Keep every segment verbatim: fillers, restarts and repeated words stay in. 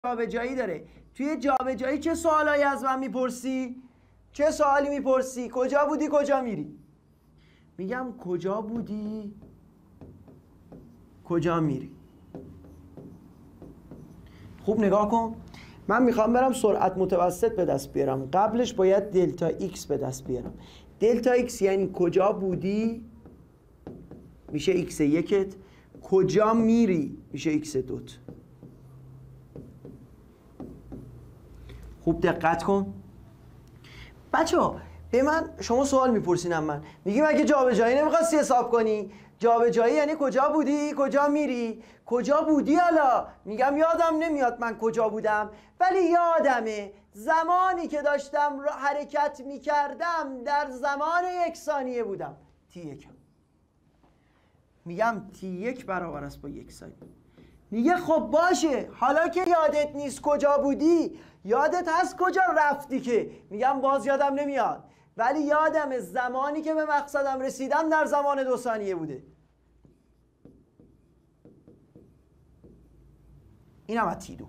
جابجایی داره. توی جابجایی چه سوالایی از من میپرسی؟ چه سوالی میپرسی؟ کجا بودی کجا میری؟ میگم کجا بودی کجا میری. خوب نگاه کن، من میخوام برم سرعت متوسط به دست بیارم، قبلش باید دلتا ایکس به دست بیارم. دلتا ایکس یعنی کجا بودی میشه ایکس یکت، کجا میری میشه ایکس دوت. خوب دقت کن بچه ها. به من شما سوال میپرسینم، من میگیم اگه جابجایی نمیخواستی حساب کنی، جابجایی یعنی کجا بودی کجا میری. کجا بودی حالا میگم یادم نمیاد من کجا بودم، ولی یادمه زمانی که داشتم حرکت میکردم در زمان یک ثانیه بودم تی یکم. میگم تی یک برابر است با یک ثانیه. میگه خب باشه، حالا که یادت نیست کجا بودی، یادت هست کجا رفتی که؟ میگم باز یادم نمیاد، ولی یادم زمانی که به مقصدم رسیدم در زمان دو ثانیه بوده. اینم از تی دو.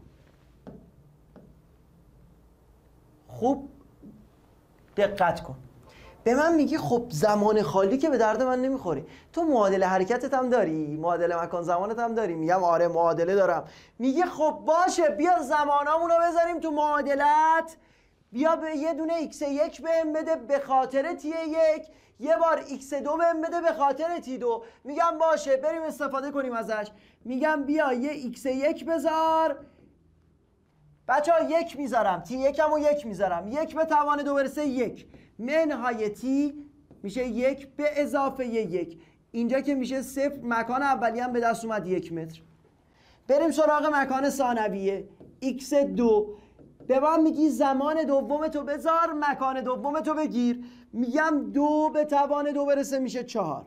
خوب دقت کن، به من میگی خب زمان خالی که به درد من نمیخوری، تو معادله حرکتت هم داری، معادله مکان زمانت هم داری. میگم آره معادله دارم. میگه خب باشه، بیا زمانامونو بذاریم تو معادلت، بیا به یه دونه ایکس یک بهم بده به خاطر تی یک، یه بار ایکس دو بهم بده به خاطر تی دو. میگم باشه بریم استفاده کنیم ازش. میگم بیا یه ایکس یک بذار، بچه ها یک میذارم، تی یکم و یک میذارم، یک به توان دو برسه یک، منهای تی میشه یک به اضافه یک، اینجا که میشه صفر، مکان اولی هم به دست اومد یک متر. بریم سراغ مکان ثانویه ایکس دو. به من میگی زمان دومتو بذار، مکان دومتو بگیر. میگم دو به توان دو برسه میشه چهار،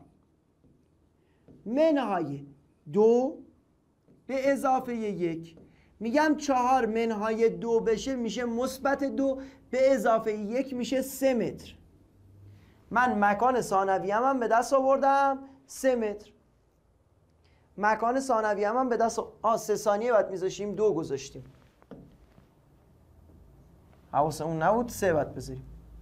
منهای دو به اضافه یک. میگم چهار منهای دو بشه میشه مثبت دو به اضافه یک میشه سه متر. من مکان ثانوی هم, هم به دست آوردم سه متر. مکان ثانوی هم, هم به دست آ سه ثانیه بعد میذاشیم دو گذاشتیم، حواسمون نبود سه بعد بذاریم،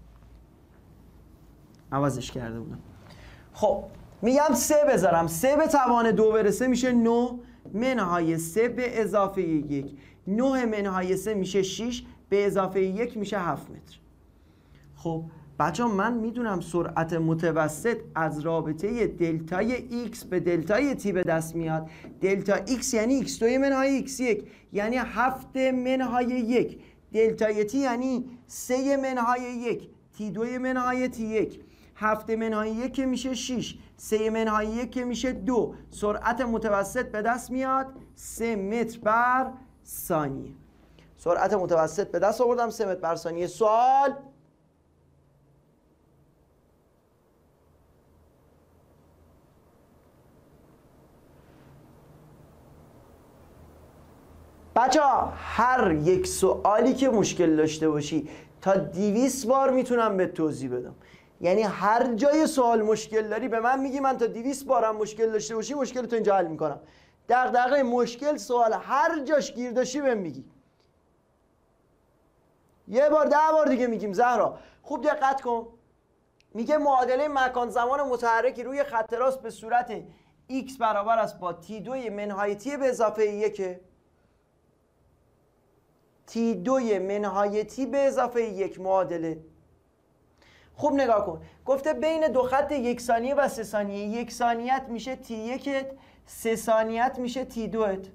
عوضش کرده بودم. خب میگم سه بذارم، سه به توان دو برسه میشه نه منهای سه به اضافه یک، نه منهای سه میشه شش به اضافه یک میشه هفت متر. خب بچه من میدونم سرعت متوسط از رابطه دلتای ایکس به دلتای تی به دست میاد. دلتا ایکس یعنی ایکس دو منهای ایکس یک یعنی هفت منهای یک، دلتای تی یعنی سه منهای یک، تی دو منهای تی یک، هفت منهای یک که میشه شش، سه منهای یک که میشه دو. سرعت متوسط به دست میاد سه متر بر ثانیه. سرعت متوسط به دست آوردم سه متر بر ثانیه. سوال؟ بچه ها هر یک سوالی که مشکل داشته باشی تا دویست بار میتونم به توضیح بدم. یعنی هر جای سوال مشکل داری به من میگی، من تا دویست بارم مشکل داشته باشی مشکل تو اینجا حل میکنم. دغدغه مشکل سوال هر جاش گیر داشتی بهم میگی. یه بار ده بار دیگه میگیم زهرا. خوب دقت کن، میگه معادله مکان زمان متحرکی روی خط راست به صورت x برابر است با تی دو منهای تی به اضافه یک، تی دو منهای تی به اضافه یک معادله. خوب نگاه کن، گفته بین دو خط یک ثانیه و سه ثانیه، یک ثانیت میشه تی یکت، سه ثانیت میشه تی دوت.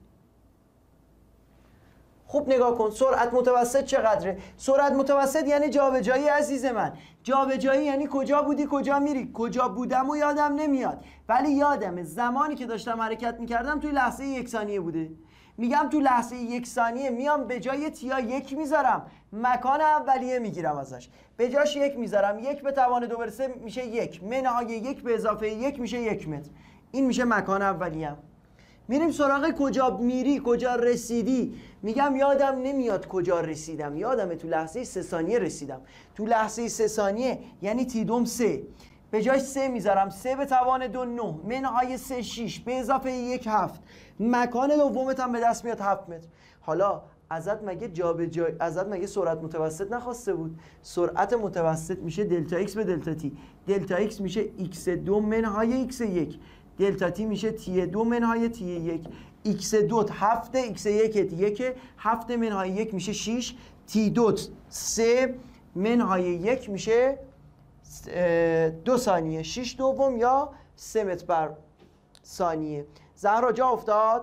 خوب نگاه کن، سرعت متوسط چقدره؟ سرعت متوسط یعنی جابجایی عزیز من. جابجایی یعنی کجا بودی کجا میری. کجا بودم و یادم نمیاد، ولی یادمه زمانی که داشتم حرکت میکردم توی لحظه یک ثانیه بوده. میگم تو لحظه یک ثانیه میام به جای تیا یک میذارم، مکان اولیه میگیرم ازش، به جاش یک میذارم، یک به توان دو برسه میشه یک، منهای یک به اضافه یک میشه یک متر. این میشه مکان اولیه. میریم سراغ کجا میری کجا رسیدی. میگم یادم نمیاد کجا رسیدم، یادمه تو لحظه سه ثانیه رسیدم. تو لحظه سه ثانیه یعنی تی دوم سه، به جای سه میذارم، سه به توان دو نه، منهای سه شیش به اضافه یک هفت، مکان دومت هم به دست میاد هفت متر. حالا ازت مگه جابجایی ازت مگه سرعت متوسط نخواسته بود؟ سرعت متوسط میشه دلتا ایکس به دلتا تی. دلتا ایکس میشه ایکس دو منهای ایکس یک. دلتا تی میشه تی دو منهای تی یک. ایکس دو هفت، ایکس یک یک، هفت منهای یک میشه شش، تی دو سه منهای یک میشه دو ثانیه، شش دوم یا سه متر بر ثانیه. زهرا جا افتاد؟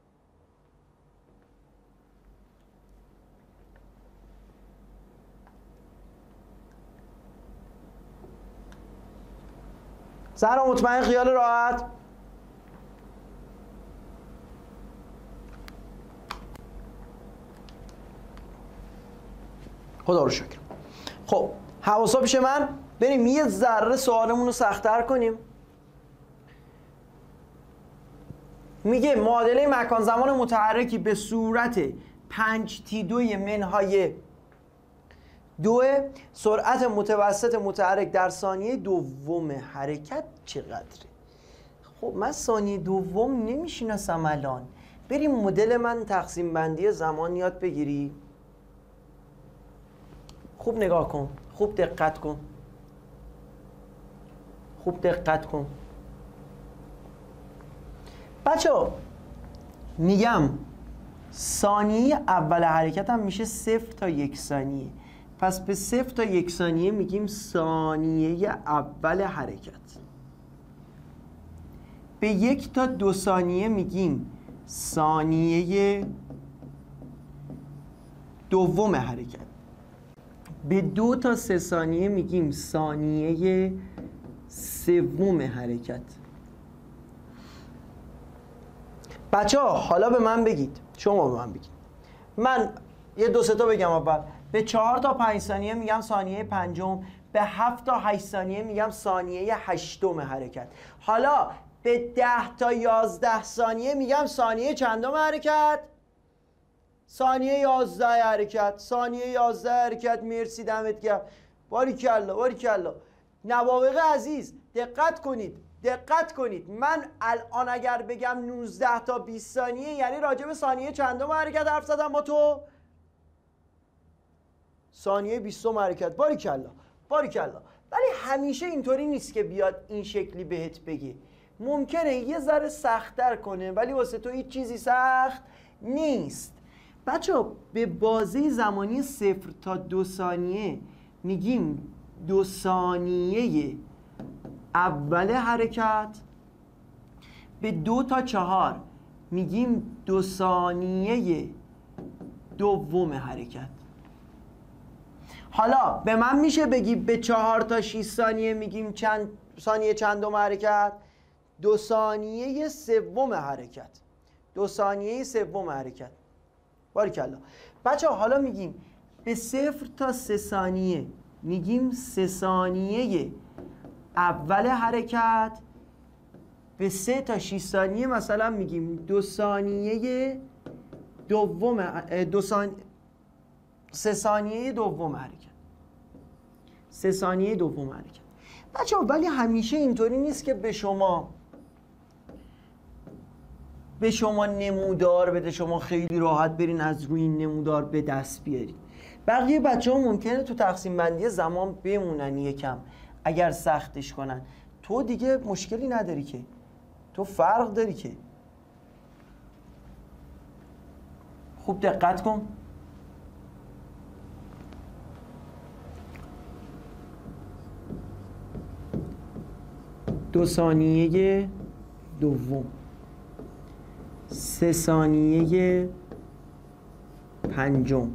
زهرا مطمئن، خیال راحت؟ خدا رو شکر. خب حواسا پیش من، بریم یه ذره سوالمون رو سخت‌تر کنیم. میگه معادله مکان زمان متحرکی به صورت پنج تی دوی منهای دو، سرعت متوسط متحرک در ثانیه دوم حرکت چقدره؟ خب من ثانیه دوم نمیشناسم الان. بریم مدل من تقسیم بندی زمان یاد بگیری. خوب نگاه کن، خوب دقت کن، خوب دقت کن بچه ها. میگم ثانیه اول حرکتم میشه صفر تا یک ثانیه، پس به صفر تا یک ثانیه میگیم ثانیه اول حرکت. به یک تا دو ثانیه میگیم ثانیه دوم حرکت. به دو تا سه ثانیه میگیم ثانیه سوم حرکت. بچه ها حالا به من بگید، شما به من بگید. من یه دو سه تا بگم اول. به چهار تا پنج ثانیه میگم ثانیه پنجم. به هفت تا هشت ثانیه میگم ثانیه هشتم حرکت. حالا به ده تا یازده ثانیه میگم ثانیه چندم حرکت؟ ثانیه یازده حرکت. ثانیه یازده حرکت. مرسی، دمت گرم. باریکلا باریکلا. نوابغ عزیز دقت کنید، دقت کنید. من الان اگر بگم نوزده تا بیست ثانیه یعنی راجع به ثانیه چندم حرکت حرف زدم با تو؟ ثانیه بیستم حرکت. باریکلا باریکلا. ولی همیشه اینطوری نیست که بیاد این شکلی بهت بگه. ممکنه یه ذره سخت‌تر کنه ولی واسه تو هیچ چیزی سخت نیست. بچه‌ها به بازه زمانی صفر تا دو ثانیه میگیم دو ثانیه اول حرکت. به دو تا چهار میگیم دو ثانیه دوم حرکت. حالا به من میشه بگی به چهار تا شش ثانیه میگیم چند ثانیه چندم حرکت؟ دو ثانیه سوم حرکت. دو ثانیه سوم حرکت. باریکلا. بچه حالا میگیم به صفر تا سه ثانیه میگیم سه ثانیه اول حرکت. به سه تا شش ثانیه مثلا میگیم دو ثانیه دوم دو ثانیه سه ثانیه دوم حرکت. سه ثانیه دوم حرکت. بچه‌ها ولی همیشه اینطوری نیست که به شما به شما نمودار بده، شما خیلی راحت برین از روی این نمودار به دست بیارین. بقیه بچه ها ممکنه تو تقسیم بندی زمان بمونن یکم اگر سختش کنن. تو دیگه مشکلی نداری که، تو فرق داری که. خوب دقت کن. دو ثانیه دوم، سه ثانیه پنجم،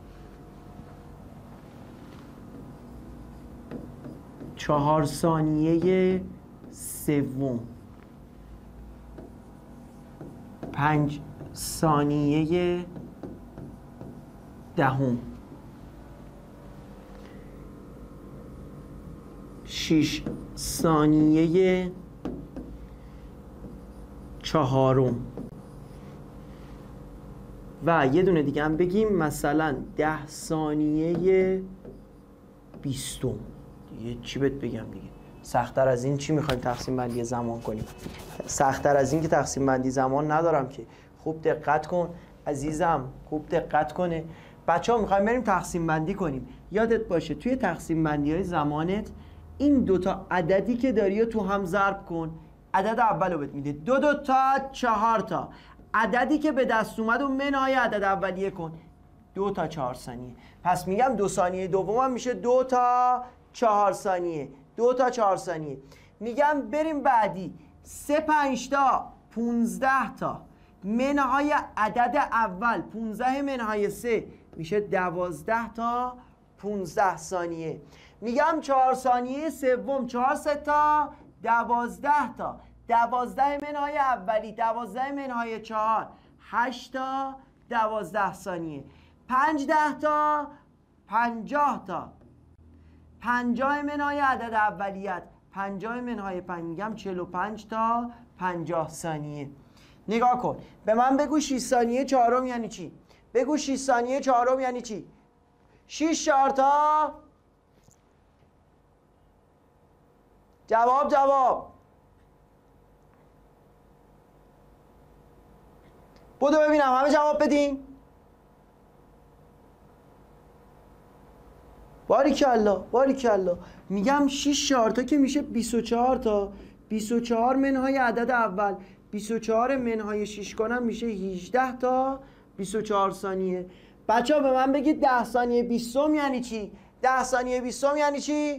چهار ثانیه سوم، پنج ثانیه دهم، شش ثانیه چهارم و یه دونه دیگه هم بگیم مثلا ده ثانیه بیستم. دیگه چی بهت بگم دیگه؟ سخت‌تر از این چی میخوایم تقسیم بندی زمان کنیم؟ سخت‌تر از این که تقسیم بندی زمان ندارم که. خوب دقت کن. عزیزم خوب دقت کنه. بچه ها میخوایم بریم تقسیم بندی کنیم. یادت باشه توی تقسیم بندی های زمانت این دوتا عددی که داری رو تو هم ضرب کن. عدد اول رو بهت میده دو دو تا چهار تا. عددی که به دست اومد و منهای عدد اولیه کن. دو تا چهار ثانیه. پس میگم دو ثانیه دومم میشه دو تا چهار ثانیه. دو تا چهار ثانیه. میگم بریم بعدی. سه پنج تا پونزده تا. منهای عدد اول پونزده منهای سه میشه دوازده تا پونزده ثانیه. میگم چهار ثانیه سوم چهار سه تا دوازده تا. دوازده منهای اولی دوازده منهای چهار هشت تا دوازده ثانیه. پنج ده تا پنجاه تا. پنجاه منهای عدد اولیت پنجاه منهای پنج میگم چهل و پنج تا پنجاه ثانیه. نگاه کن به من بگو شش ثانیه چهارم یعنی چی؟ بگو شش ثانیه چهارم یعنی چی؟ شش چهار تا. جواب جواب بودو ببینم همه جواب بدین. باریکالله باریکالله. میگم شش چهار تا که میشه بیست و چهار تا. بیست و چهار منهای عدد اول بیست و چهار منهای شش کنم میشه هجده تا بیست و چهار ثانیه. بچه ها به من بگید ده ثانیه بیستم یعنی چی؟ ده ثانیه بیستم یعنی چی؟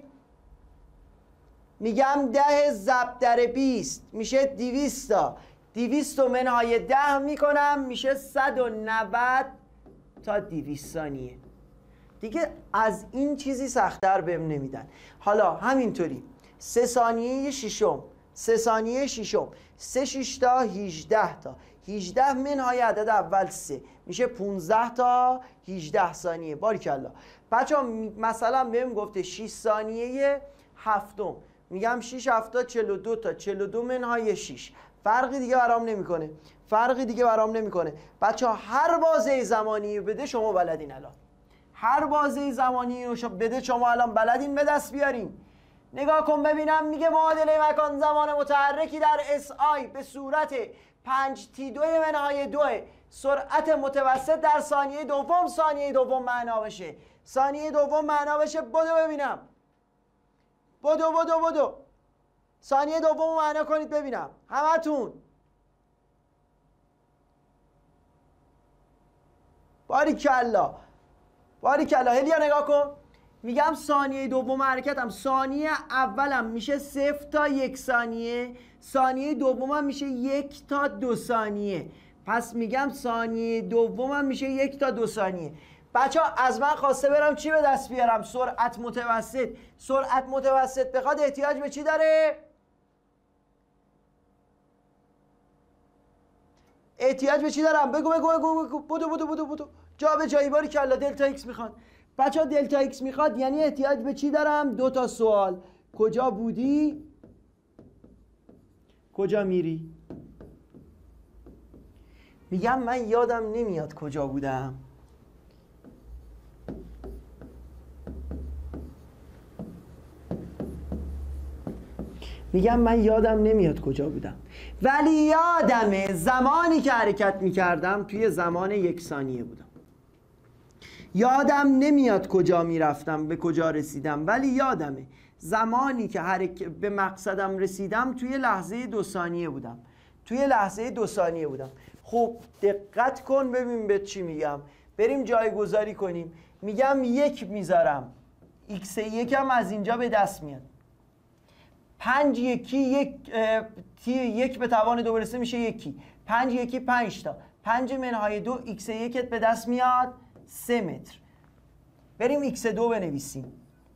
میگم ده ضرب در بیست میشه دویست تا. دویست و منهای ده میکنم میشه صد و نود تا دویست ثانیه. دیگه از این چیزی سخت‌تر بهم نمیدن. حالا همینطوری سه ثانیه ششم سه ثانیه ششم سه شش تا هجده تا. هجده منهای عدد اول سه میشه پانزده تا هجده ثانیه. باریکالله. بچه ها مثلا بهم گفته شش ثانیه هفتم. میگم شش هفتا چهل و دو تا. چهل و دو منهای شش فرقی دیگه برام نمیکنه. فرقی دیگه برام نمیکنه. بچه ها هر بازه زمانی بده شما بلدین. الان هر بازه زمانی رو بده شما الان بلدین به دست بیارین. نگاه کن ببینم. میگه معادله مکان زمان متحرکی در اس آی به صورت پنج تی دو منهای دو سرعت متوسط در ثانیه دوم. ثانیه دوم معنا بشه. ثانیه دوم معنا بشه. بدو ببینم. بدو بدو بدو. ثانیه دوم معنا کنید ببینم همتون. باریکالله باریکالله. هلیا نگاه کن. میگم ثانیه دوم حرکتم ثانیه اولم میشه صفر تا یک ثانیه. ثانیه دومم میشه یک تا دو ثانیه. پس میگم ثانیه دومم میشه یک تا دو ثانیه. بچه ها از من خواسته برم چی به دست بیارم؟ سرعت متوسط. سرعت متوسط بخواد احتیاج به چی داره؟ احتیاج به چی دارم؟ بگو بگو بگو بگو. بدو بدو بدو بدو. جا به جایی. باریکالله. دلتا ایکس میخواد. بچه ها دلتا ایکس میخواد یعنی احتیاج به چی دارم؟ دو تا سوال. کجا بودی؟ کجا میری؟ میگم من یادم نمیاد کجا بودم. میگم من یادم نمیاد کجا بودم ولی یادمه زمانی که حرکت میکردم توی زمان یک ثانیه بودم. یادم نمیاد کجا میرفتم به کجا رسیدم ولی یادمه زمانی که حرک... به مقصدم رسیدم توی لحظه دو ثانیه بودم. توی لحظه دو ثانیه بودم. خب دقت کن ببین به چی میگم. بریم جایگذاری کنیم. میگم یک میذارم. ایکس یکم از اینجا به دست میاد. پنج یکی یک تی یک به توان دو برسه میشه یکی. پنج یکی پنج تا. پنج منهای دو ایکس یکت به دست میاد سه متر. بریم ایکس دو بنویسیم.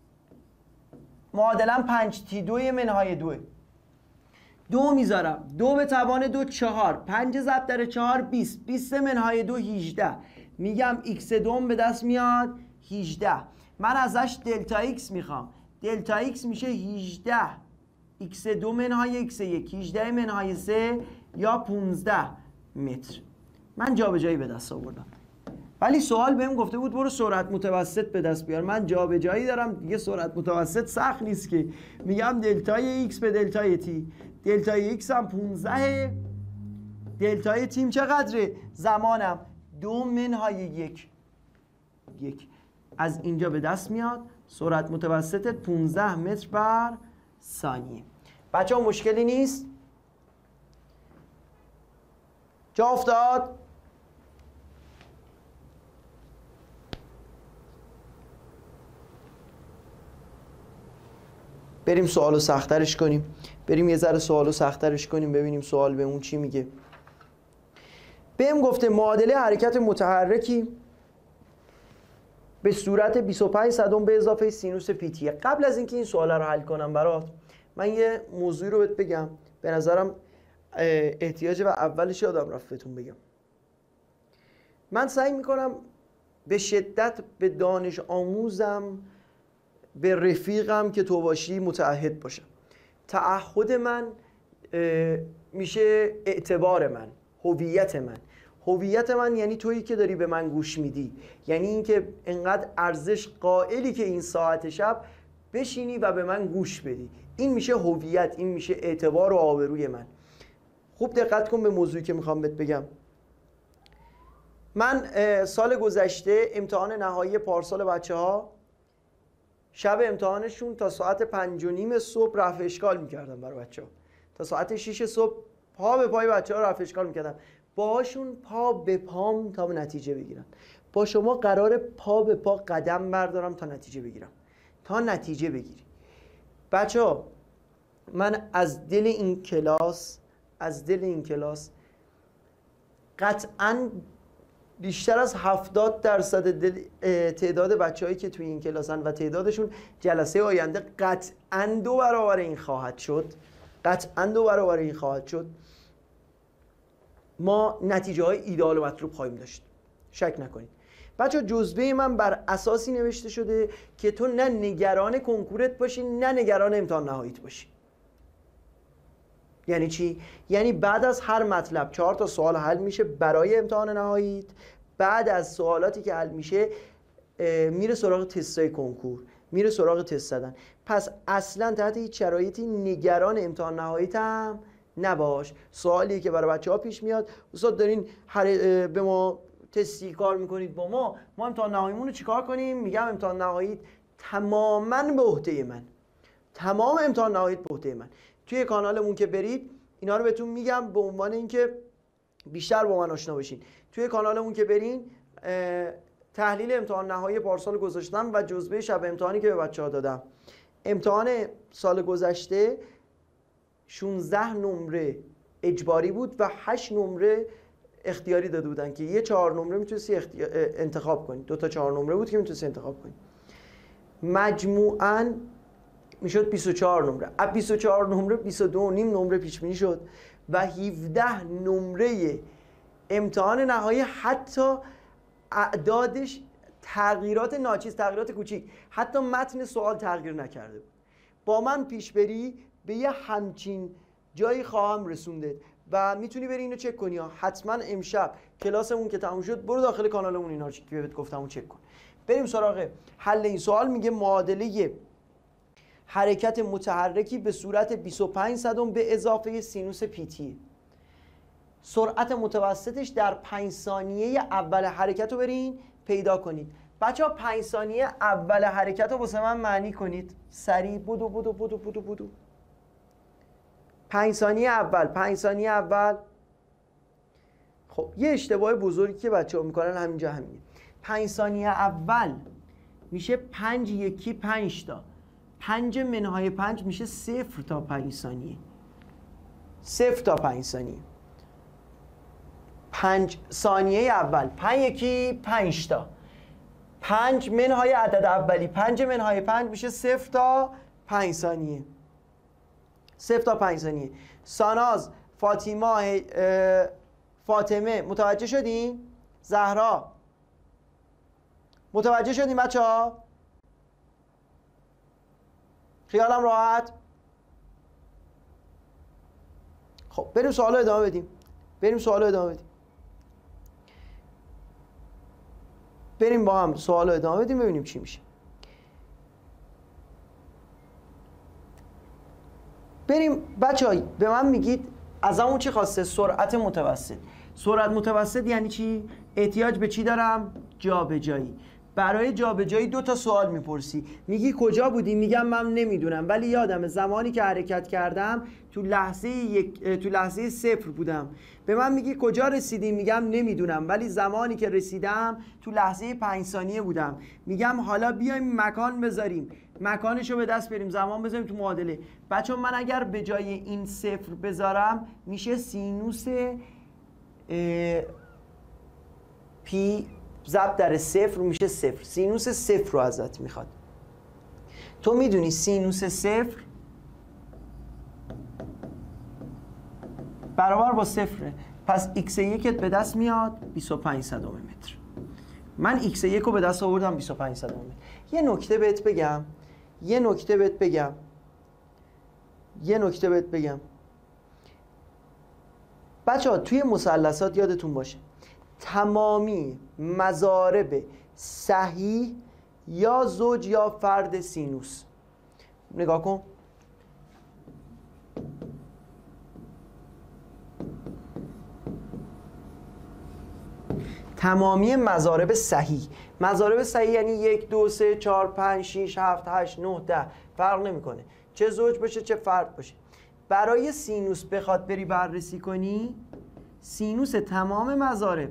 معادلم پنج تی دو منهای دو. دو میذارم. دو به توان دو چهار. پنج ضرب در چهار بیست. بیست منهای دو هجده. میگم ایکس دو به دست میاد هجده. من ازش دلتا ایکس میخوام. دلتا ایکس میشه هجده. ایکس دو منهای ایکس یک. هجده منهای سه یا پانزده متر. من جابجایی به دست آوردم. ولی سوال بهم گفته بود برو سرعت متوسط به دست بیار. من جابجایی دارم دیگه. سرعت متوسط سخت نیست که. میگم دلتای ایکس به دلتای تی. دلتای ایکس هم پانزده. دلتای تیم چقدره؟ زمانم دو منهای یک یک از اینجا به دست میاد. سرعت متوسط پانزده متر بر ثانیه. بچه ها مشکلی نیست؟ جا افتاد؟ بریم سوالو سخت‌ترش کنیم. بریم یه ذره سوالو سخت‌ترش کنیم ببینیم سوال به اون چی میگه. بهم گفته معادله حرکت متحرکی به صورت بیست و پنج صدم به اضافه سینوس پیتیه. قبل از اینکه این سوال رو حل کنم برات من یه موضوعی رو بهت بگم. به نظرم احتیاج و اولش یادم رفت بهتون بگم. من سعی میکنم به شدت به دانش آموزم، به رفیقم که تو باشی متعهد باشم. تعهد من میشه اعتبار من، هویت من. هویت من یعنی تویی که داری به من گوش میدی، یعنی اینکه انقدر ارزش قائلی که این ساعت شب بشینی و به من گوش بدی. این میشه هویت، این میشه اعتبار و آبروی من. خوب دقت کن به موضوعی که میخوام بهت بگم. من سال گذشته امتحان نهایی پارسال بچه ها شب امتحانشون تا ساعت پنج و نیم صبح رفع اشکال میکردم برای بچه ها. تا ساعت شیش صبح پا به پای بچه ها رفع اشکال میکردم. باهاشون پا به پام تا نتیجه بگیرن. با شما قرار پا به پا قدم بردارم تا نتیجه بگیرم، تا نتیجه بگیری. بچه ها من از دل این کلاس از دل این کلاس قطعاً بیشتر از هفتاد درصد تعداد بچه‌هایی که توی این کلاسن و تعدادشون جلسه آینده قطعاً دو برابر این خواهد شد. قطعاً دو برابر این خواهد شد. ما نتیجه های ایدئال و مطلوب خواهیم داشت، شک نکنید. بچه جزوه من بر اساسی نوشته شده که تو نه نگران کنکورت باشی نه نگران امتحان نهاییت باشی. یعنی چی؟ یعنی بعد از هر مطلب چهار تا سوال حل میشه برای امتحان نهاییت. بعد از سوالاتی که حل میشه میره سراغ تستای کنکور، میره سراغ تست زدن. پس اصلا تحت هیچ شرایطی نگران امتحان نهاییت هم نباش. سوالی که برای بچه‌ها پیش میاد، استاد دارین به ما تستی کار میکنید با ما، ما امتحان نهاییمون رو چیکار کنیم؟ میگم امتحان نهایی تماما به عهده من، تمام امتحان نهایی به عهده من. توی کانالمون که برید اینا رو بهتون میگم به عنوان اینکه بیشتر با من آشنا بشین. توی کانالمون که برین تحلیل امتحان نهایی پارسال گذاشتم و جزوه شب امتحانی که به بچه‌ها دادم. امتحان سال گذشته شانزده نمره اجباری بود و هشت نمره اختیاری داده بودن که یه چهار نمره میتونستی اختی... انتخاب کنی. دو تا چهار نمره بود که میتونستی انتخاب کنی. مجموعاً میشد بیست و چهار نمره. از بیست و چهار نمره بیست و دو و نیم نمره پیش بینی شد و هفده نمره امتحان نهایی حتی اعدادش تغییرات ناچیز، تغییرات کوچیک، حتی متن سوال تغییر نکرده بود. با من پیش بری به یه همچین جایی خواهم رسونده و میتونی بری اینو چک کنی ها. حتما امشب کلاسمون که تموم شد برو داخل کانالمون اینا رو که بهت گفتم اون چک کن. بریم سراغ حل این سوال. میگه معادله حرکت متحرکی به صورت بیست و پنج صدم به اضافه سینوس پیتی. سرعت متوسطش در پنج ثانیه اول حرکت رو برین پیدا کنید. بچه ها پنج ثانیه اول حرکت رو واسه من معنی کنید. سریع بودو بودو بودو بودو بودو. پنج ثانیه اول پنج ثانیه اول خب یه اشتباه بزرگی که بچه ها میکنن همینجا همینه. پنج ثانیه اول میشه پنج یکی پنج تا. پنج منهای پنج میشه صفر تا پنج ثانیه. صفر تا پنج ثانیه. پنج ثانیه اول پنج یکی پنج تا. پنج منهای عدد اولی پنج منهای پنج میشه صفر تا پنج ثانیه. صفر تا پنج ثانیه. ساناز، فاطمه، فاطمه متوجه شدین؟ زهرا متوجه شدین بچه ها؟ خیالم راحت؟ خب بریم سوال رو ادامه بدیم. بریم سوال رو ادامه بدیم. بریم با هم سوال رو ادامه بدیم ببینیم چی میشه. بریم بچه های به من میگید از همون چی خواسته؟ سرعت متوسط. سرعت متوسط یعنی چی؟ احتیاج به چی دارم؟ جابجایی. برای جابجایی دو تا سوال میپرسی، میگی کجا بودی؟ میگم من نمیدونم ولی یادم زمانی که حرکت کردم تو لحظه یک تو لحظه صفر بودم. به من میگی کجا رسیدی؟ میگم نمیدونم ولی زمانی که رسیدم تو لحظه پنج ثانیه بودم. میگم حالا بیایم مکان بذاریم، مکانشو به دست بریم، زمان بذاریم تو معادله. بچه من اگر به جای این صفر بذارم میشه سینوس پی ضرب در صفر میشه صفر. سینوس صفر رو ازت میخواد. تو میدونی سینوس صفر برابر با صفره، پس ایکس یکت به دست میاد بیست و پنج صدم متر. من ایکس یک رو به دست آوردم بیست و پنج صدم متر. یه نکته بهت بگم یه نکته بهت بگم یه نکته بهت بگم بچه ها توی مثلثات یادتون باشه تمامی مضارب صحیح یا زوج یا فرد سینوس، نگاه کن، تمامی مضارب صحیح. مضارب صحیح یعنی یک دو سه چهار پنج شش هفت هشت نه ده، فرق نمیکنه چه زوج باشه چه فرد باشه. برای سینوس بخواد بری بررسی کنی، سینوس تمام مضارب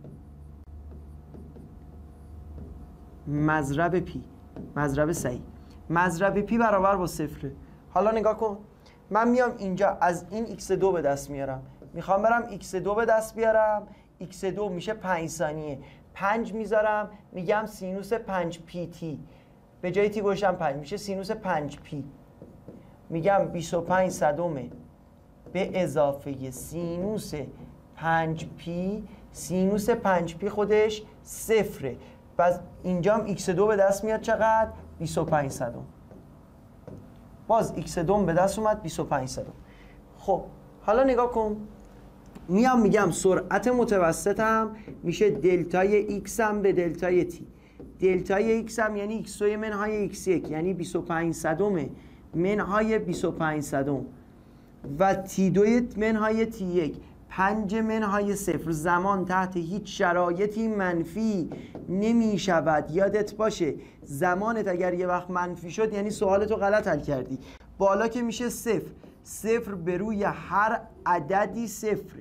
مضرب پی، مضرب صحیح، مضرب پی برابر با صفره. حالا نگاه کن، من میام اینجا از این ایکس دو به دست میارم، میخوام برم ایکس دو به دست بیارم. ایکس دو میشه پنج ثانیه، پنج میذارم میگم سینوس پنج پی تی، به جای تی گوشم پنج میشه سینوس پنج پی، میگم بیست و پنج صدم به اضافه سینوس پنج پی. سینوس پنج پی خودش صفره، پس اینجام ایکس دو به دست میاد چقدر؟ بیست و پنج صدم. باز ایکس دو به دست اومد بیست و پنج صدم. خب حالا نگاه کن، میام میگم سرعت متوسطم میشه دلتای ایکس هم به دلتای تی. دلتای ایکس هم یعنی ایکس دو منهای ایکس یک یعنی بیست و پنج صدم منهای بیست و پنج صدم و تی دو منهای تی یک پنج منهای صفر. زمان تحت هیچ شرایطی منفی نمی شود. یادت باشه زمانت اگر یه وقت منفی شد یعنی سوالتو غلط حل کردی. بالا که میشه صفر، صفر به روی هر عددی صفره.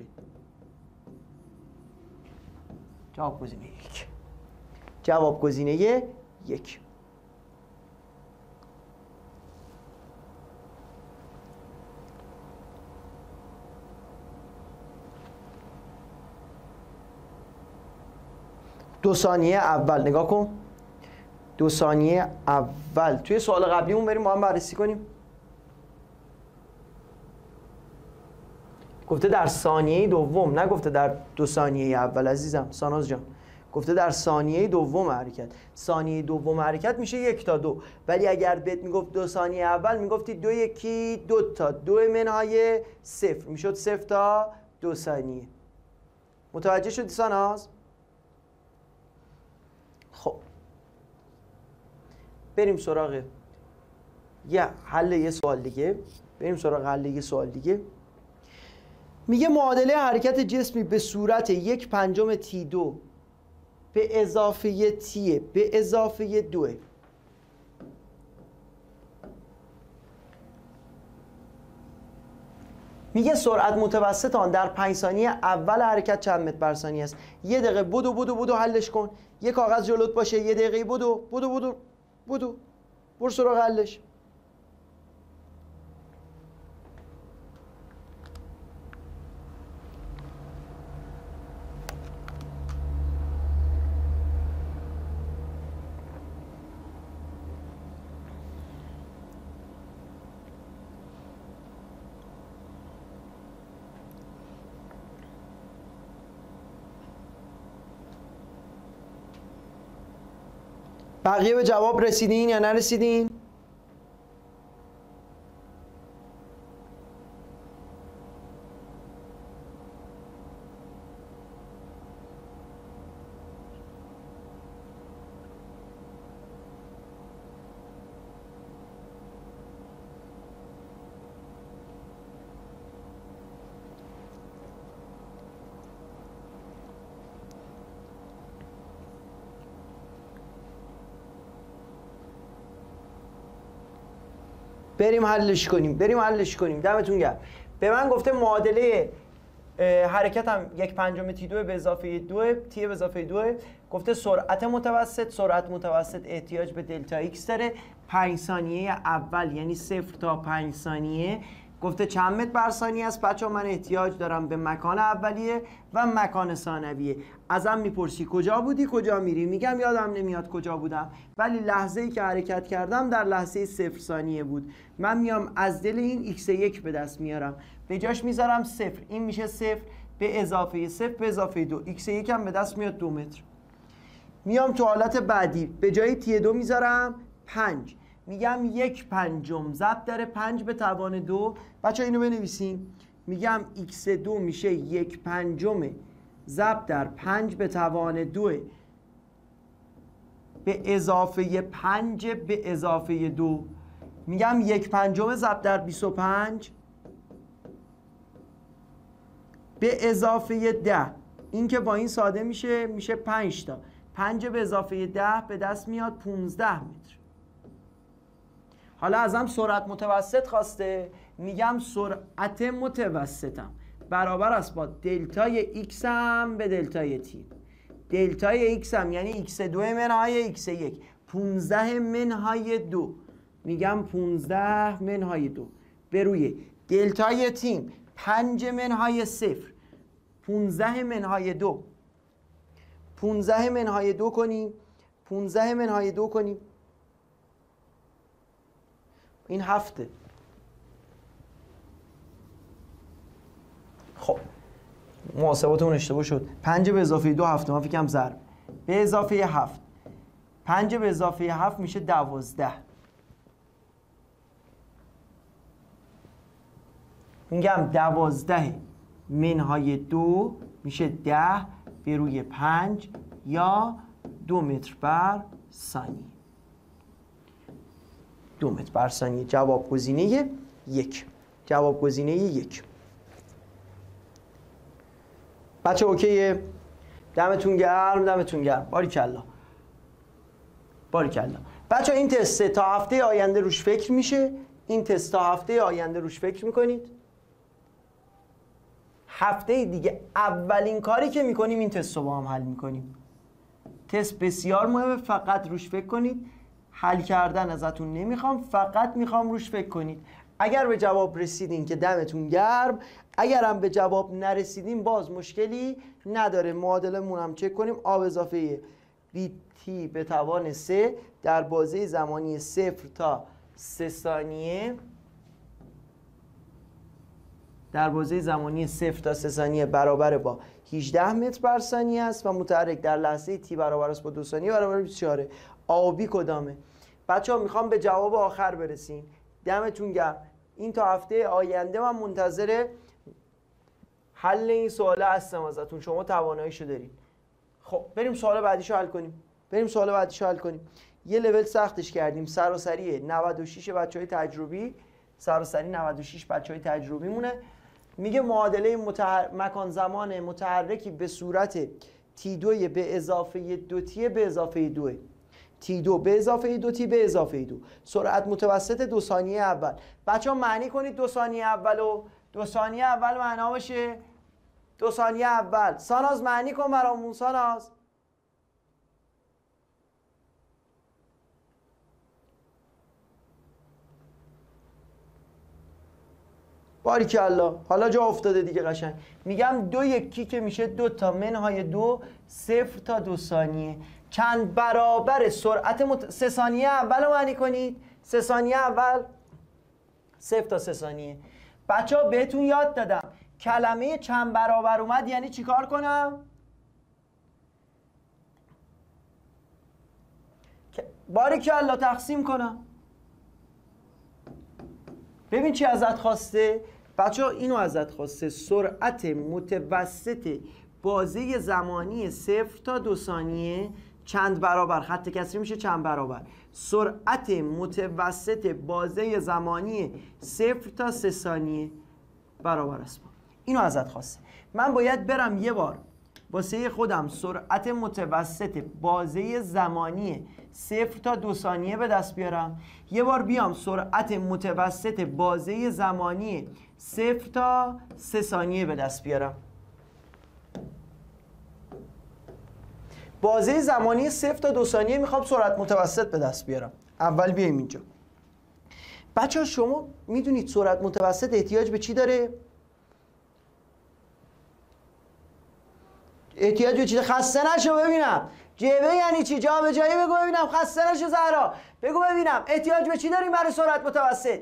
جواب گزینه یک. جواب گزینه یک. دو ثانیه اول نگاه کن، دو ثانیه اول توی سوال قبلیمون بریم با هم بررسی کنیم. گفته در ثانیه دوم، نگفته در دو ثانیه اول عزیزم. ساناز جان گفته در ثانیه دوم حرکت. ثانیه دوم حرکت میشه یک تا دو، ولی اگر بهت میگفت دو ثانیه اول میگفتی دو یکی دو تا دو منهای صفر میشد صفر تا دو ثانیه. متوجه شدی ساناز؟ خب بریم سراغ یه حل یه سوال دیگه. بریم سراغ حل یه سوال دیگه. میگه معادله حرکت جسمی به صورت یک پنجم تی دو به اضافه تیه به اضافه دوه. میگه سرعت متوسط آن در پنج ثانیه اول حرکت چند متر بر ثانیه است. یه دقیقه بدو بدو بدو حلش کن. یه کاغذ جلوت باشه، یه دقیقه بدو بدو بدو بدو برو سراغ حلش. بقیه به جواب رسیدین یا نرسیدین؟ بریم حلش کنیم بریم حلش کنیم دمتون گرم. به من گفته معادله حرکت هم یک پنجم تی دو به اضافه دو تی به اضافه دو. گفته سرعت متوسط سرعت متوسط احتیاج به دلتا ایکس داره. پنج ثانیه اول یعنی صفر تا پنج ثانیه گفته چند متر بر ثانیه است. بچه‌ها من احتیاج دارم به مکان اولیه و مکان ثانویه. ازم میپرسی کجا بودی کجا میری؟ میگم یادم نمیاد کجا بودم، ولی لحظه ای که حرکت کردم در لحظه صفر ثانیه بود. من میام از دل این ایکس یک به دست میارم، به جاش میذارم صفر. این میشه صفر به اضافه صفر به اضافه دو. ایکس یک هم به دست میاد دو متر. میام تو حالت بعدی، به جای تی دو میذارم پنج. میگم یک پنجم ضرب در پنج به توان دو. بچه اینو بنویسیم. میگم ایکس دو میشه یک پنجم ضرب در پنج به توان دو به اضافه پنج به اضافه دو. میگم یک پنجم ضرب در بیست و پنج به اضافه ده. این که با این ساده میشه میشه پنج تا. پنج به اضافه ده به دست میاد پونزده متر. حالا ازم سرعت متوسط خواسته. میگم سرعت متوسطم برابر است با دلتای ایکس هم به دلتای تی. دلتای ایکس هم یعنی ایکس دو منهای ایکس یک. پونزده منهای دو. میگم پونزده منهای دو به روی دلتای تیم پنج منهای صفر. پونزده منهای دو. پونزده منهای دو کنیم. پونزده منهای دو کنیم. این هفته. خب محاسباتمون اشتباه شد. پنج به اضافه دو هفته. من فکرم ضرب به اضافه هفت. پنج به اضافه هفت میشه دوازده. میگم دوازده منهای دو میشه ده به روی پنج یا دو متر بر ثانیه. دو متر بر ثانیه. جواب گزینه یک. جواب گزینه یک. بچه اوکیه؟ دمتون گرم دمتون گرم. باریکلا باریکلا. بچه این تست تا هفته آینده روش فکر میشه. این تست تا هفته آینده روش فکر میکنید. هفته دیگه اولین کاری که میکنیم این تست رو با هم حل میکنیم. تست بسیار مهمه، فقط روش فکر کنید. حل کردن ازتون نمیخوام، فقط میخوام روش فکر کنید. اگر به جواب رسیدین که دمتون گرم، اگر هم به جواب نرسیدین باز مشکلی نداره. معادلمون هم چک کنیم. آب اضافه بی تی به توان سه در بازه زمانی صفر تا سه ثانیه در بازه زمانی صفر تا سه ثانیه برابر با هجده متر بر ثانیه است و متحرک در لحظه تی برابر است با دو ثانیه برابر بیست و چهار. آبی کدامه؟ بچه ها میخوام به جواب آخر برسیم. دمتون گرم. این تا هفته آینده من منتظر حل این سواله هستم ازتون. شما تواناییشو دارین. خب بریم سوال بعدیشو حل کنیم. بریم سوال بعدیشو حل کنیم. یه لول سختش کردیم. سراسری نود و شش بچهای تجربی. سراسری نود و شش بچهای تجربی مونه. میگه معادله متحر... مکان زمان متحرکی به صورت تی دو به اضافه دو تی به اضافه دو. تی دو به اضافه دو تی به اضافه دو. سرعت متوسط دو ثانیه اول. بچه ها معنی کنید دو ثانیه اول و دو ثانیه اول معنا باشه دو ثانیه اول. ساناز معنی کن برامون. ساناز باریکالله. حالا جا افتاده دیگه قشنگ. میگم دو یکی که میشه دو تا منهای دو صفر تا دو ثانیه چند برابر سرعت مت... سه ثانیه اول رو معنی کنید. سه ثانیه اول صفر تا سه ثانیه. بچه ها بهتون یاد دادم کلمه چند برابر اومد یعنی چی کار کنم؟ باریکالله تقسیم کنم. ببین چی ازت خواسته؟ بچه ها اینو ازت خواسته. سرعت متوسط بازه زمانی صفر تا دو ثانیه چند برابر. خط کسری میشه چند برابر. سرعت متوسط بازه زمانی صفر تا سه ثانیه برابر است. اینو ازت خواسته. من باید برم یه بار واسه خودم سرعت متوسط بازه زمانی صفر تا دو ثانیه به دست بیارم، یه بار بیام سرعت متوسط بازه زمانی صفر تا سه ثانیه به دست بیارم. بازه زمانی صفر تا دو ثانیه میخوام سرعت متوسط به دست بیارم. اول بیایم اینجا. بچه ها شما میدونید سرعت متوسط احتیاج به چی داره؟ احتیاج به چی؟ خسته نشو ببینم. جبه یعنی چی؟ جا به جایی بگو ببینم. خسته نشو زهرا. بگو ببینم احتیاج به چی داریم برای سرعت متوسط؟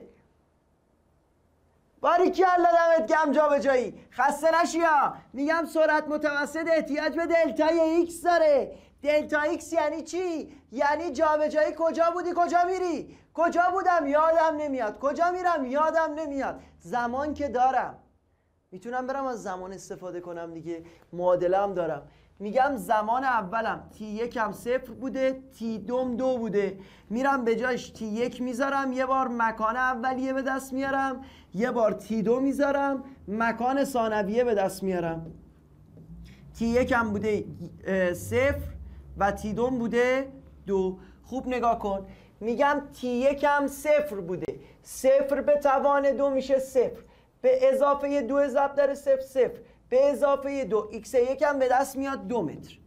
باریکلا دمت گرم جا به جایی. خسته نشی ها. میگم سرعت متوسط احتیاج به دلتای ایکس داره. دلتا ایکس یعنی چی؟ یعنی جا به جایی کجا بودی کجا میری؟ کجا بودم یادم نمیاد. کجا میرم یادم نمیاد. زمان که دارم. میتونم برم از زمان استفاده کنم دیگه. معادله هم دارم. میگم زمان اولم تی یکم صفر بوده، تی دوم دو بوده. میرم به جایش تی یک میذارم، یه بار مکان اولیه به دست میارم، یه بار تی دو میذارم، مکان ثانویه به دست میارم. تی یکم بوده صفر و تی دوم بوده دو. خوب نگاه کن. میگم تی یکم صفر بوده. صفر به توان دو میشه صفر. به اضافه دو ضرب در صفر صفر. به اضافه دو ایکس یکم به دست میاد دو متر.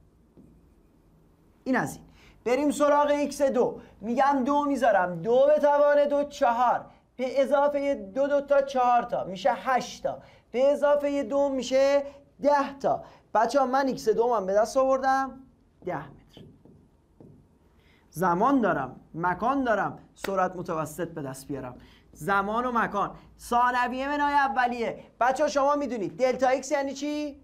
این از این. بریم سراغ ایکس دو. میگم دو میذارم. دو به توان دو چهار. به اضافه دو دو تا چهار تا میشه هشت تا. به اضافه دو میشه ده تا. بچه ها من ایکس دو هم به دست آوردم ده متر. زمان دارم، مکان دارم، سرعت متوسط به دست بیارم. زمان و مکان ثانویه منهای اولیه. بچه ها شما میدونید دلتا ایکس یعنی چی؟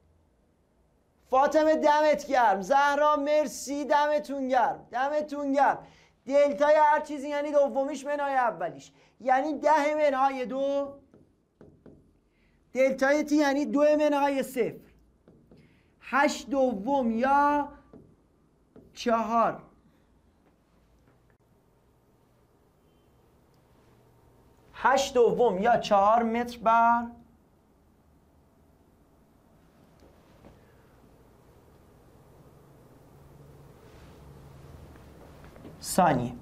فاطمه دمت گرم. زهرا مرسی دمتون گرم. دمتون گرم. دلتای هر چیزی یعنی دومیش منهای اولیش. یعنی ده منهای دو. دلتای تی یعنی دو منهای صفر. هشت دوم یا چهار. هشت دوم یا چهار متر بر ثانیه.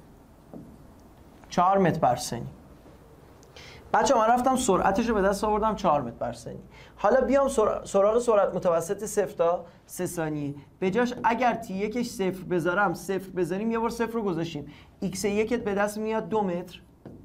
چهار متر بر ثانیه. بچه من رفتم سرعتش رو به دست آوردم چهار متر بر ثانیه. حالا بیام سراغ سرعت متوسط صفر تا سه ثانیه. به جاش اگر تی یکش صفر بذارم، صفر بذاریم، یه بار صفر رو گذاشتیم، ایکس یکت به دست میاد دو متر.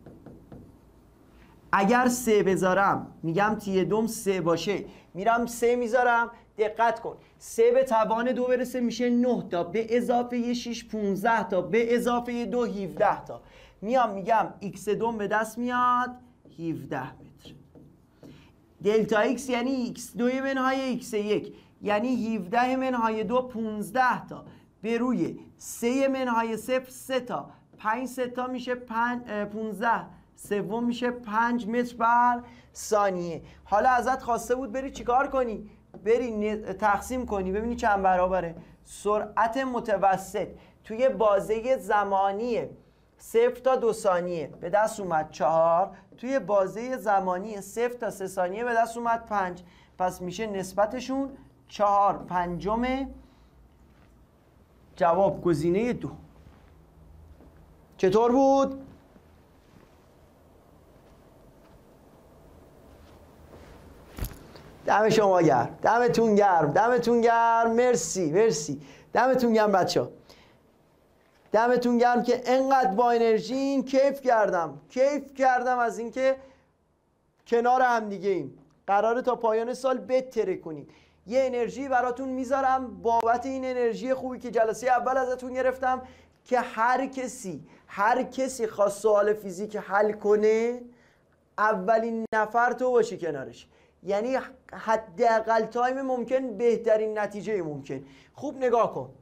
اگر سه بذارم، میگم تی دوم سه باشه، میرم سه میذارم. دقت کن. سه به توان دو برسه میشه نه تا. به اضافه شش پونزده تا. به اضافه دو هفده تا. میام میگم ایکس دوم به دست میاد هفده متر. دلتا ایکس یعنی ایکس دو منهای ایکس یک، یعنی هفده منهای دو پونزده تا. به روی سه منهای صفر سه تا. پنج سه تا میشه پونزده. سوم میشه پنج متر بر ثانیه. حالا ازت خواسته بود بری چیکار کنی؟ بری تقسیم کنی ببینی چند برابره. سرعت متوسط توی بازه زمانی صفر تا دو ثانیه به دست اومد چهار. توی بازه زمانی صفر تا سه ثانیه به دست اومد پنج. پس میشه نسبتشون چهار پنجم. جواب گزینه دو. چطور بود؟ دم شما گرم. دمتون گرم. دمتون گرم. مرسی مرسی. دمتون گرم بچه‌ها. دمتون گرم که انقدر با انرژین. کیف کردم. کیف کردم از اینکه کنار هم دیگه ایم. قراره تا پایان سال بتره کنید. یه انرژی براتون میذارم بابت این انرژی خوبی که جلسه اول ازتون گرفتم که هر کسی هر کسی خواست سوال فیزیک حل کنه اولین نفر تو باشی کنارش. یعنی حداقل تایم ممکن بهترین نتیجه ممکن. خوب نگاه کن.